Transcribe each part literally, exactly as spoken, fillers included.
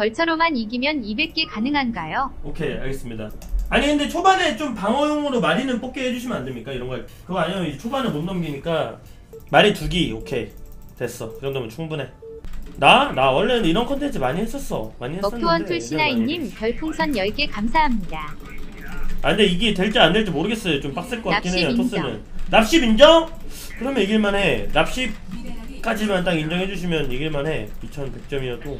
벌처로만 이기면 이백 개 가능한가요? 오케이, 알겠습니다. 아니 근데 초반에 좀 방어용으로 마리는 뽑게 해주시면 안됩니까? 이런거 그거 아니면 이제 초반에 못 넘기니까 마리 두기. 오케이, 됐어. 그 정도면 충분해. 나? 나 원래는 이런 컨텐츠 많이 했었어. 많이 했었는데 머프원툴씨나인님 별풍선 열 개 감사합니다. 아 근데 이게 될지 안 될지 모르겠어요. 좀 빡셀 것 같긴 해요. 납십 토스는 납십 인정? 그러면 이길만해. 납십까지만 딱 인정해주시면 이길만해. 이천백 점이어도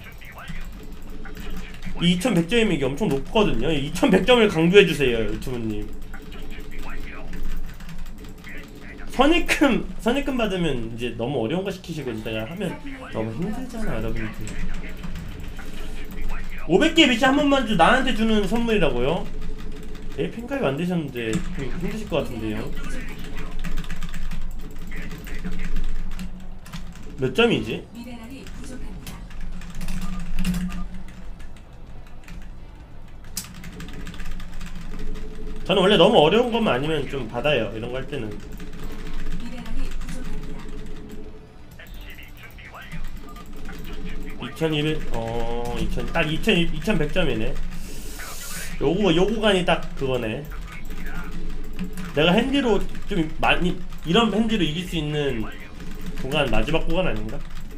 이 이천백 점이면 이게 엄청 높거든요. 이천백 점을 강조해주세요 유튜브님. 선입금 선입금 받으면 이제 너무 어려운 거 시키시고 진짜 하면 너무 힘들잖아 여러분들. 오백 개 미션 한 번만 주 나한테 주는 선물이라고요? 에 팬가입 안 되셨는데 좀 힘드실 것 같은데요. 몇 점이지? 저는 원래 너무 어려운 것만 아니면 좀 받아요. 이런 거 할 때는. 이천이백, 어, 이천, 딱 이천, 이천백 점이네. 요거, 요 구간이 딱 그거네. 내가 핸디로 좀 많이, 이런 핸디로 이길 수 있는 구간, 마지막 구간 아닌가?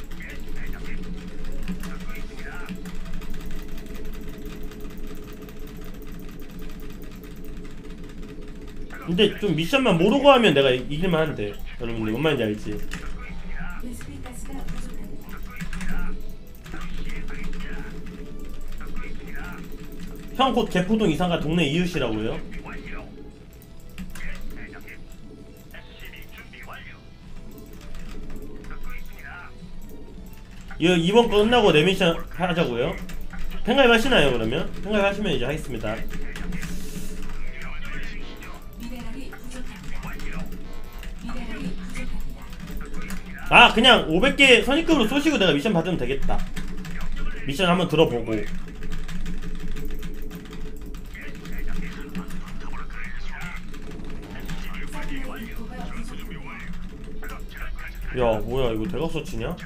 근데 좀 미션만 모르고 하면 내가 이길만 한데. 여러분들 뭔 말인지 알지? 형 곧 개포동 이상가 동네 이웃이라고요? 이, 이번 거 끝나고 내 미션 하자고요? 팬가입 하시나요 그러면? 팬가입 하시면 이제 하겠습니다. 아 그냥 오백 개 선입금으로 쏘시고 내가 미션 받으면 되겠다. 미션 한번 들어보고. 야 뭐야 이거 대각 서치냐?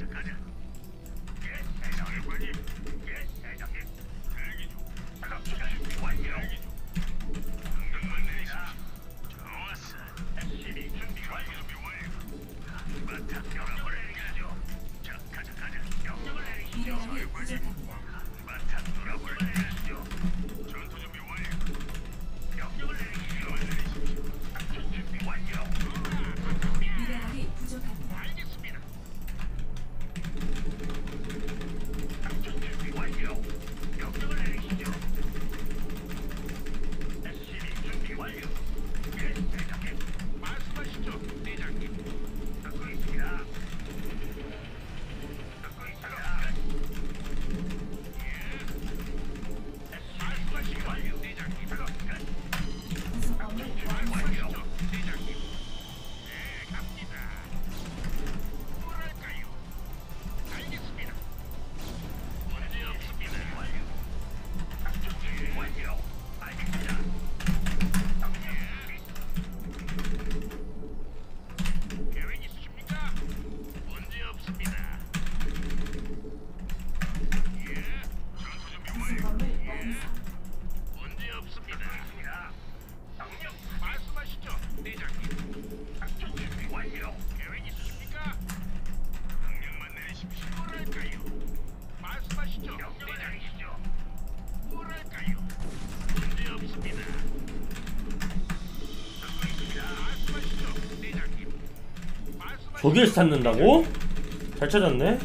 저길 찾는다고? 잘 찾았네.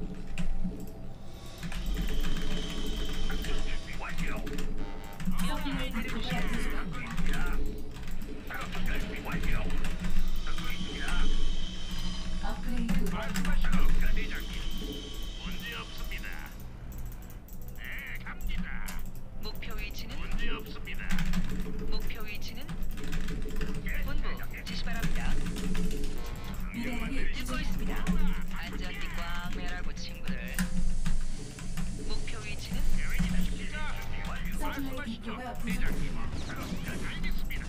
목표 위치는 문제 없습니다. 목표 위치는 본부 지시 바랍니다. 듣고 있습니다. 안전띠 꽉 매라고 친구들. 목표 위치는 서플라이 디포가 부족합니다.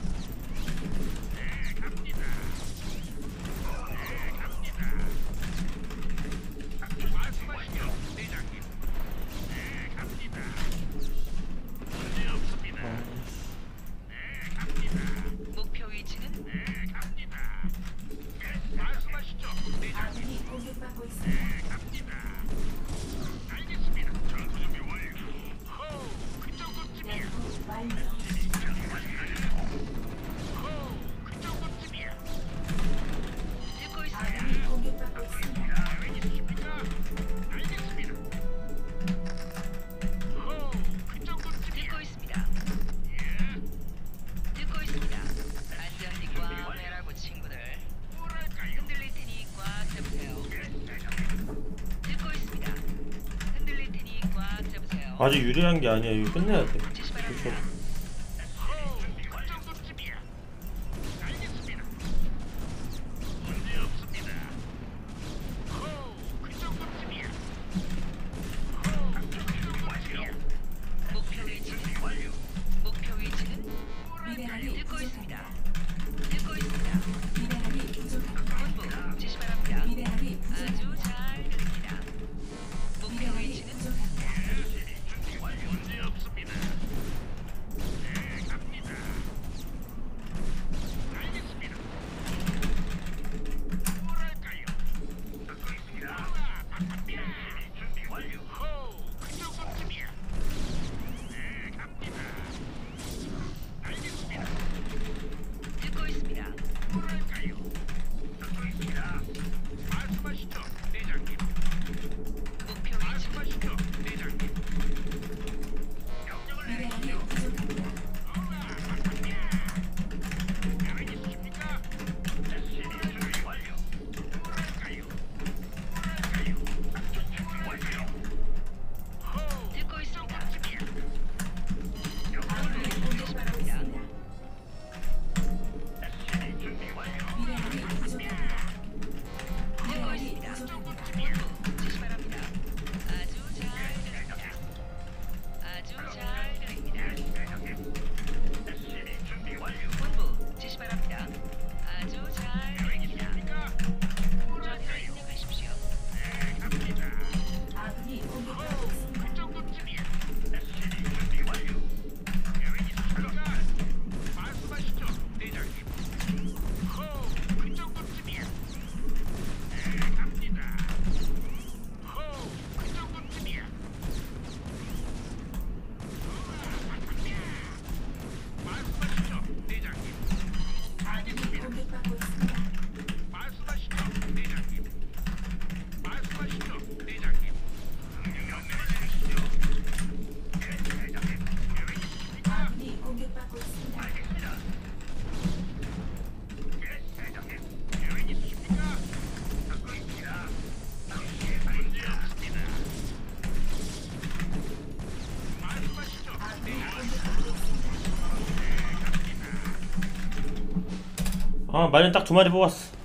아직 유리한 게 아니야. 이거 끝내야 돼. 그렇죠. 목표 위치는 목표 위치는 미네랄이 듣고 있습니다. 부족합니다. 듣고 있습니다. 미네랄이 부족합니다. 본부 지시 바랍니다. 미네랄이 아주 부족합니다. 잘 들립니다. 목표 미네랄이 위치는 부족합니다. 듣고 있습니다. 목표 위치는 미네랄이 부족합니다. 듣고 있습니다. 아군이 공격받고 있습니다. 미네랄이 부족합니다. 듣고 미네랄이 있습니다. 부족합니다. 본부 지시 바랍니다. 아주 잘 들립니다. 아주 잘 들립니다. 본부 지시 바랍니다. 아주 잘 들립니다. 좌표를 입력하십시오. 아군이 공격받고 있습니다. 아군이 공격받고 있습니다. 아군이 공격받고 있습니다. 아군이 공격받고 있습니다. 아, 마련 딱 두 마리 뽑았어.